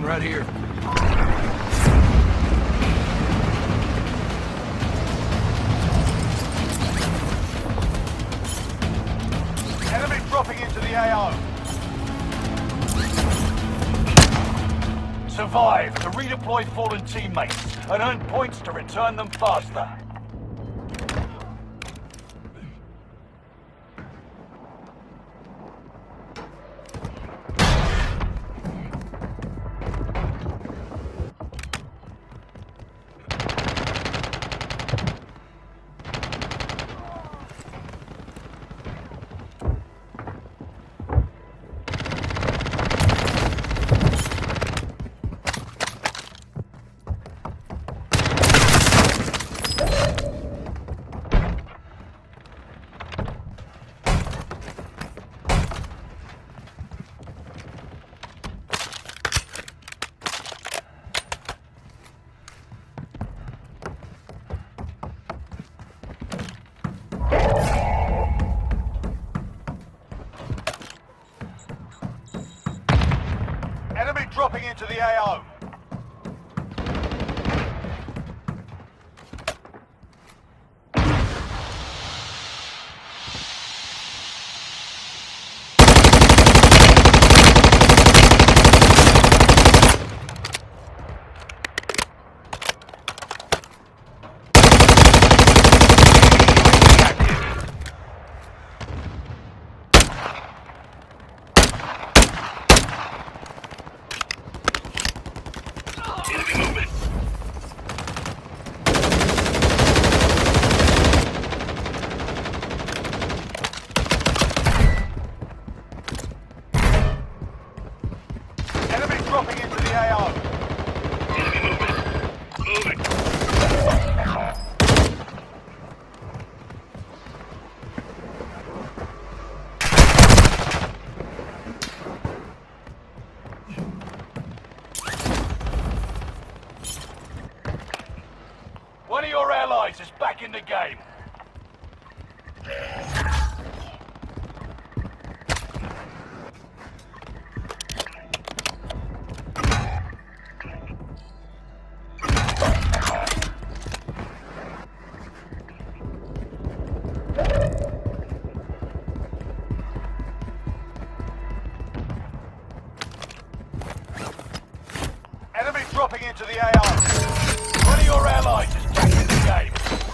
Right here. Enemy dropping into the AO. Survive to redeploy fallen teammates and earn points to return them faster. Enemy dropping into the AO. Dropping into the AO. Moving. One of your allies is back in the game. Enemy dropping into the AO. One of your allies is back in the game.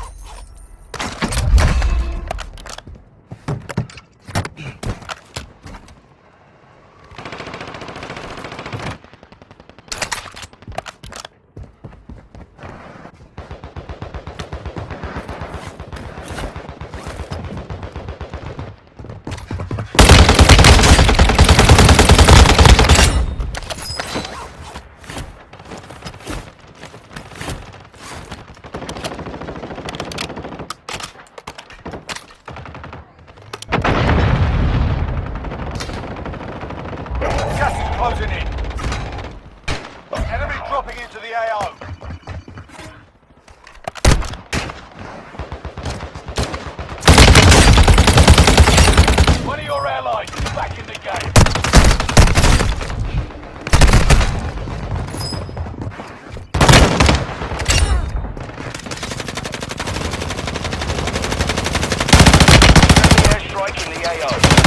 Closing in. Enemy dropping into the AO. One of your allies is back in the game. Airstrike in the AO.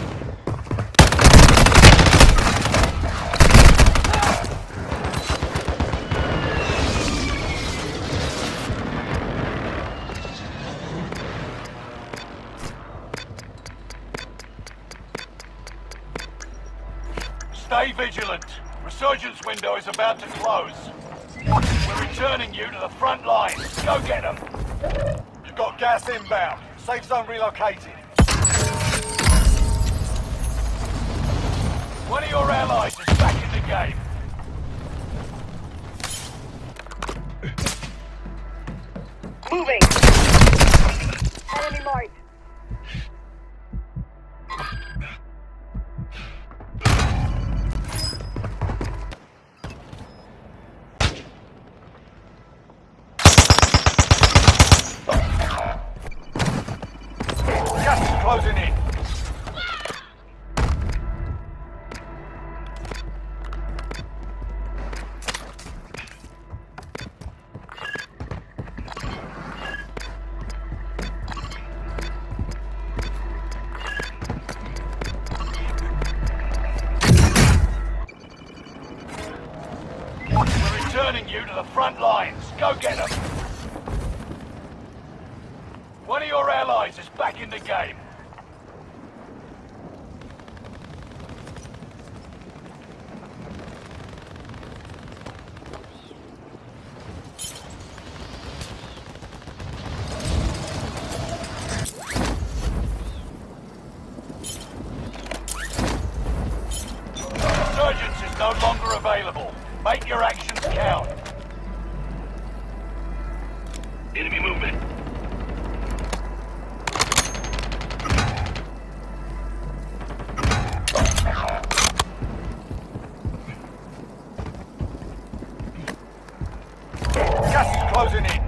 Stay vigilant. Resurgence window is about to close. We're returning you to the front lines. Go get them. You've got gas inbound. Safe zone relocated. One of your allies is back in the game. Moving. Enemy marked. Closing in. lines. Go get them. One of your allies is back in the game. Resurgence is no longer available. Make your actions count. Enemy movement. Gas is closing in.